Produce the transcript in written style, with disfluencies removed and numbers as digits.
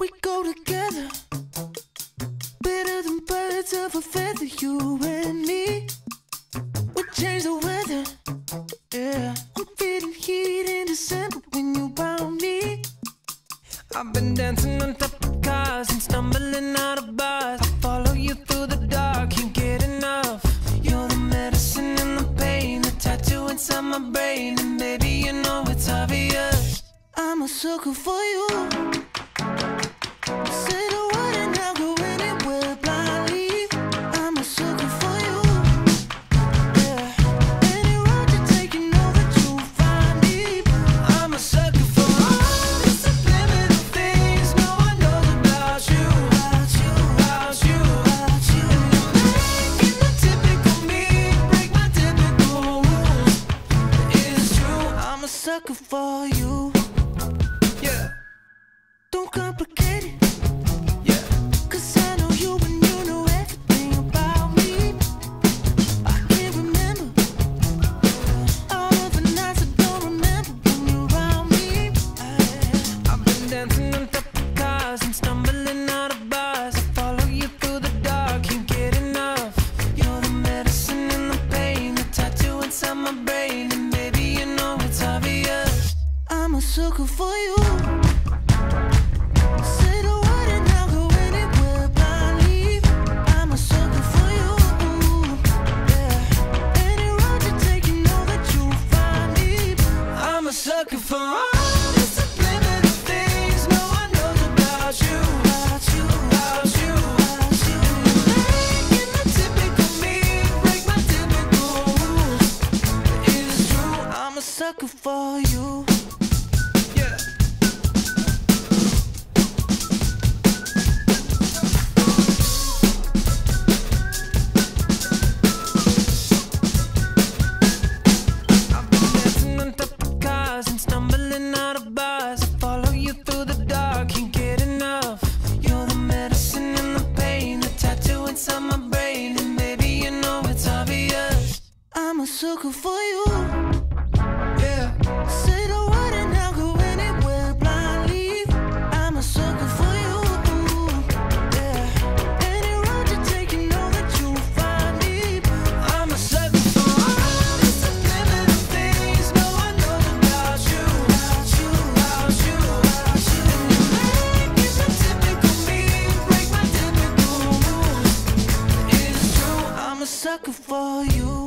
We go together, better than birds of a feather, you and me. We change the weather, yeah. I'm feeling heat in December when you found me. I've been dancing on top of cars and stumbling out of bars. I follow you through the dark, can't get enough. You're the medicine and the pain, the tattoo inside my brain. And baby, you know it's obvious, I'm a sucker for you. Say the word and I'll go anywhere blindly. I'm a sucker for you, yeah. Any road you take, you know that you'll find me. I'm a sucker for all the subliminal things no one knows about you, about you, about you, about you. And you're making the typical me break my typical rules. It's true, I'm a sucker for you, yeah. Don't complicate it, yeah. 'Cause I know you and you know everything about me. I can't remember all of the nights I don't remember when you're around me. I've been dancing on top of cars and stumbling out of bars. I follow you through the dark, can't get enough. You're the medicine and the pain, the tattoo inside my brain. And baby, you know it's obvious, I'm a sucker for you. Say the word and I'll go anywhere blindly. I'm a sucker for you, yeah. Any road you take, you know that you'll find me. I'm a sucker for all the subliminal things no one knows about you, about you, about you, about you. And you're making the typical me break my typical rules. It's true, I'm a sucker for you, yeah. I've been dancing on top of cars and stumbling out of bars. I follow you through the dark, can't get enough. You're the medicine and the pain, the tattoo inside my brain. And baby, you know it's obvious, I'm a sucker for you, yeah. Say the word and I'll go anywhere blindly. I'm a sucker for you, yeah. Any road you take, you know that you'll find me. I'm a sucker for all the subliminal things no one knows about you, about you, about you, about you. And you're making the typical me break my typical rules. It's true, I'm a sucker for you.